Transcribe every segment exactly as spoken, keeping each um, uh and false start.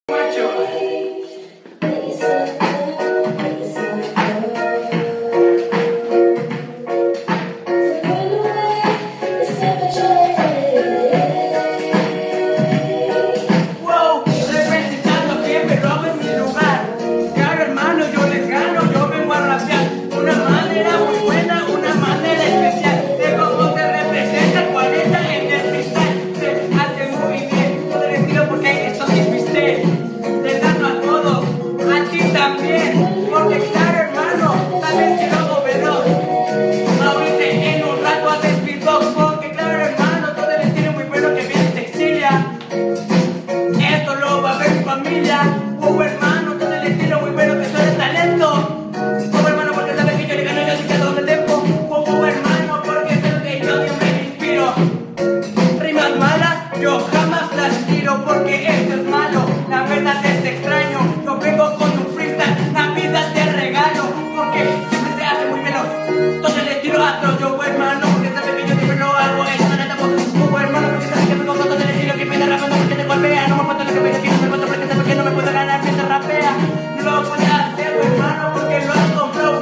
Oh hermano, todo el estilo muy bueno que soy de talento. Oh hermano, porque sabes que yo le gano, yo sí que todo el tiempo. Oh, oh hermano, porque sé que yo siempre me inspiro. Rimas malas, yo jamás las tiro, porque esto es malo, la verdad es extraño. Yo vengo con un freestyle, la vida te regalo, porque siempre se hace muy veloz. Todo el estilo atroz, yo hermano, porque sabes que yo siempre lo hago. Es una neta, oh hermano, porque sabes que vengo con todo el estilo que pide rapando, porque te golpea. No me falta lo que pide aquí, no me falta porque sabes que no me puedo ganar mientras rapea. No lo puedes hacer, hermano, porque lo has comprado.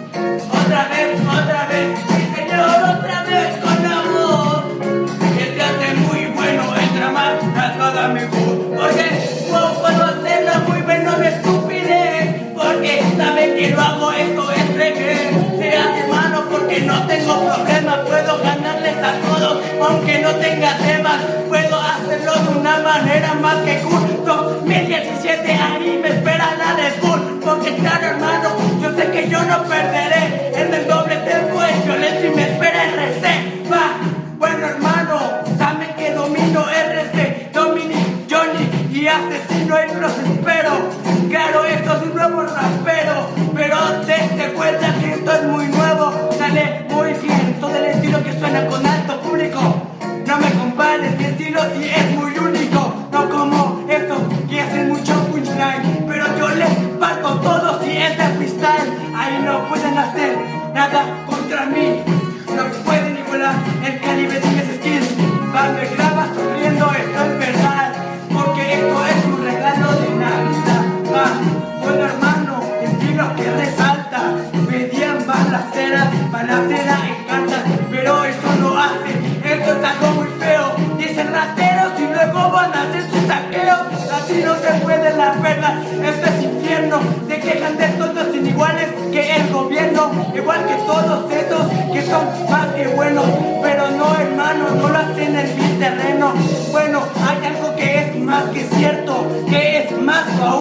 Otra vez, otra vez, sí señor, otra vez con amor. Este hace muy bueno, entra más, rasgada mejor. Porque no puedo hacerlo muy bueno de estupidez. Porque saben que lo hago, esto es reggae. Se hace hermano porque no tengo problemas. Puedo ganarles a todos, aunque no tenga temas. Puedo hacerlo de una manera más que cool. dos mil diecisiete, ahí me espera la de Bull. Porque claro hermano, yo sé que yo no perderé. En el doble tempo es violencia y me espera R C. Va, bueno hermano, saben que domino R C, Dominic, Johnny y asesino y los espero. Claro, esto es un nuevo rapero, pero dense cuenta que esto es muy nuevo. Sale muy bien, todo el estilo que suena con alto público. No me compares, mi estilo sí es muy único. No como estos que hacen mucho punchline, pero yo les parto todo si es de freestyle. Ahí no pueden hacer nada contra mí, no pueden igualar el calibre de mis skills. Va, me graba sonriendo, esto es verdad, porque esto es un regalo de Navidad. Va, bueno hermano, estilo que resalta. Pedían balaceras, balaceras encantan, pero eso no hace, esto es algo muy feo. Dicen rateros y luego van a hacer sus saqueos. Así no se puede, la verdad, esto es infierno. Se quejan de todos iniguales que el gobierno, igual que todos esos que son más que buenos. Pero no hermano, no lo hacen en mi terreno. Bueno, hay algo que es más que cierto, que es más aún.